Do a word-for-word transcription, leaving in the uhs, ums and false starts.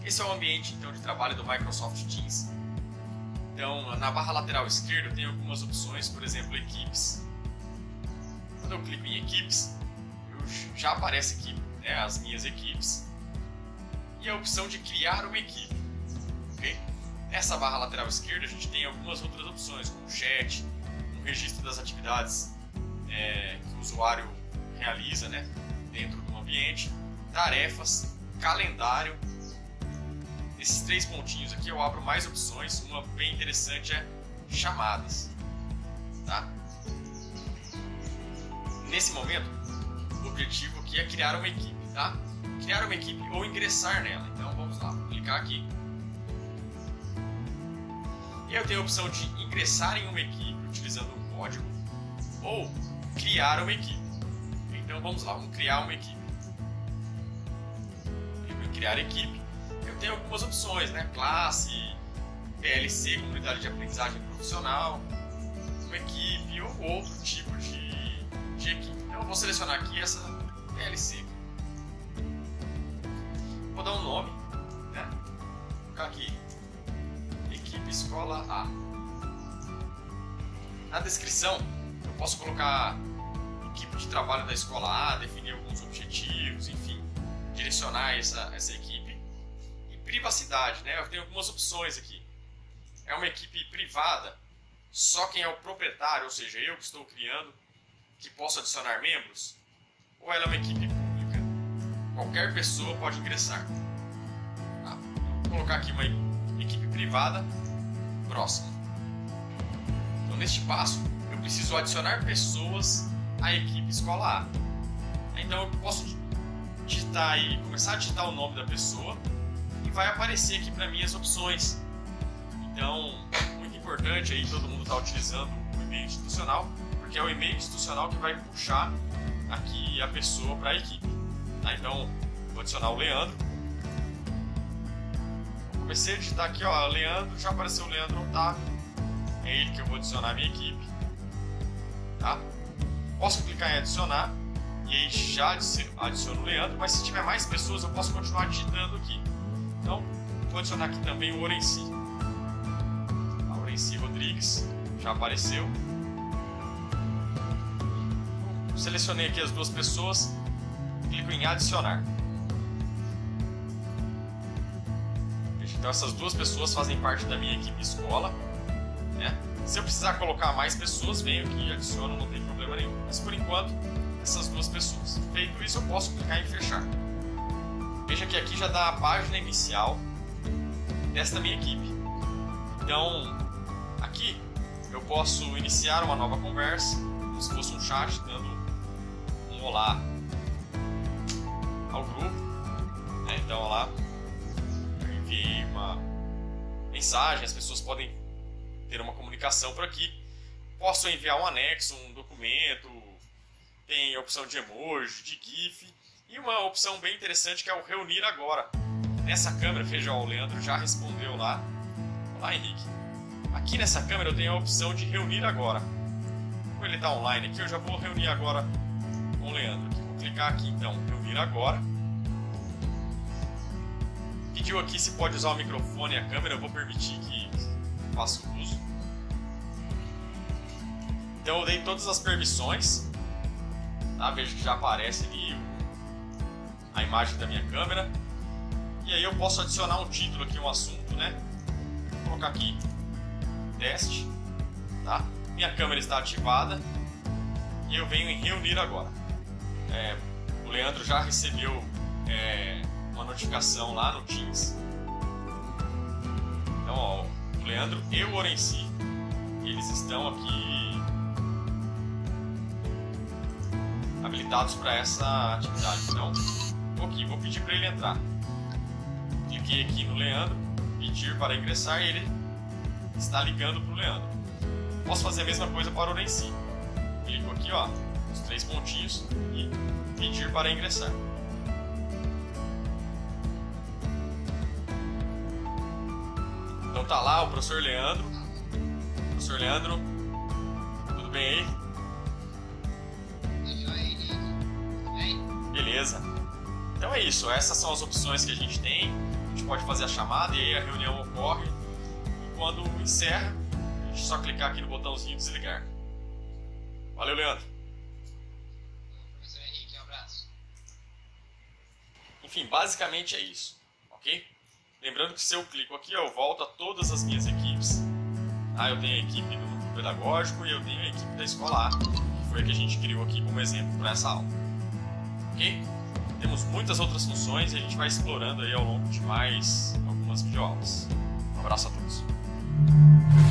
Esse é o ambiente então de trabalho do Microsoft Teams. Então, na barra lateral esquerda tem algumas opções, por exemplo, equipes. Quando eu clico em equipes, eu, já aparece aqui, né, as minhas equipes e a opção de criar uma equipe. Okay? Nessa barra lateral esquerda a gente tem algumas outras opções, como chat, um registro das atividades é, que o usuário realiza, né, dentro do ambiente, tarefas, calendário. Esses três pontinhos aqui eu abro mais opções. Uma bem interessante é chamadas. Tá? Nesse momento, o objetivo aqui é criar uma equipe. Tá? Criar uma equipe ou ingressar nela. Então vamos lá, vou clicar aqui. E eu tenho a opção de ingressar em uma equipe utilizando um código ou criar uma equipe. Então vamos lá, vamos criar uma equipe. Em criar equipe, eu tenho algumas opções, né? Classe, P L C, comunidade de aprendizagem profissional, uma equipe ou outro tipo de, de equipe. Então eu vou selecionar aqui essa P L C. Vou dar um nome, né? Vou colocar aqui equipe escola A. Na descrição eu posso colocar equipe de trabalho da escola A, definir alguns objetivos, enfim, direcionar essa, essa equipe. E privacidade, né? Eu tenho algumas opções aqui. É uma equipe privada, só quem é o proprietário, ou seja, eu que estou criando, que posso adicionar membros, ou ela é uma equipe pública, qualquer pessoa pode ingressar. Tá? Vou colocar aqui uma equipe privada, próxima. Então neste passo, eu preciso adicionar pessoas à equipe escola A. Então eu posso digitar aí, começar a digitar o nome da pessoa e vai aparecer aqui para mim as opções. Então, muito importante aí, todo mundo está utilizando o e-mail institucional, porque é o e-mail institucional que vai puxar aqui a pessoa para a equipe. Tá? Então, vou adicionar o Leandro. Comecei a digitar aqui, ó, Leandro, já apareceu o Leandro Otávio. É ele que eu vou adicionar a minha equipe. Tá? Posso clicar em adicionar e aí já adiciono o Leandro, mas se tiver mais pessoas eu posso continuar digitando aqui. Então, vou adicionar aqui também o Orenci. A Orenci Rodrigues já apareceu. Selecionei aqui as duas pessoas, clico em adicionar. Então essas duas pessoas fazem parte da minha equipe escola, né? Se eu precisar colocar mais pessoas, venho aqui e adiciono, não tem problema nenhum. Mas por enquanto, essas duas pessoas. Feito isso, eu posso clicar em fechar. Veja que aqui já dá a página inicial desta minha equipe. Então, aqui eu posso iniciar uma nova conversa, como se fosse um chat, dando um olá ao grupo. Né? Então, olá. Enviei uma mensagem, as pessoas podem ter uma comunicação por aqui. Posso enviar um anexo, um documento, tem a opção de emoji, de GIF e uma opção bem interessante que é o reunir agora. Nessa câmera, veja, ó, o Leandro já respondeu lá. Olá, Henrique. Aqui nessa câmera eu tenho a opção de reunir agora. Como ele está online aqui, eu já vou reunir agora com o Leandro. Vou clicar aqui então, reunir agora. Pediu aqui se pode usar o microfone e a câmera, eu vou permitir que faça o uso. Então eu dei todas as permissões, tá? Veja que já aparece ali a imagem da minha câmera. E aí eu posso adicionar um título aqui, um assunto, né? Vou colocar aqui, teste, tá? Minha câmera está ativada e eu venho em reunir agora. É, o Leandro já recebeu é, uma notificação lá no Teams. Então, ó, o Leandro e o Orenci, eles estão aqui habilitados para essa atividade. Então, aqui, vou pedir para ele entrar. Cliquei aqui no Leandro, pedir para ingressar e ele está ligando para o Leandro. Posso fazer a mesma coisa para o Orenci. Clico aqui, ó, os três pontinhos e pedir para ingressar. Então tá lá o professor Leandro. Professor Leandro, tudo bem aí? Beleza. Então é isso, essas são as opções que a gente tem. A gente pode fazer a chamada e aí a reunião ocorre. E quando encerra, a gente só clicar aqui no botãozinho desligar. Valeu, Leandro. Professor Henrique, um abraço. Enfim, basicamente é isso, ok? Lembrando que se eu clico aqui, eu volto a todas as minhas equipes. Ah, eu tenho a equipe do núcleo pedagógico e eu tenho a equipe da escola A, que foi a que a gente criou aqui como exemplo para essa aula. Ok? Temos muitas outras funções e a gente vai explorando aí ao longo de mais algumas videoaulas. Um abraço a todos.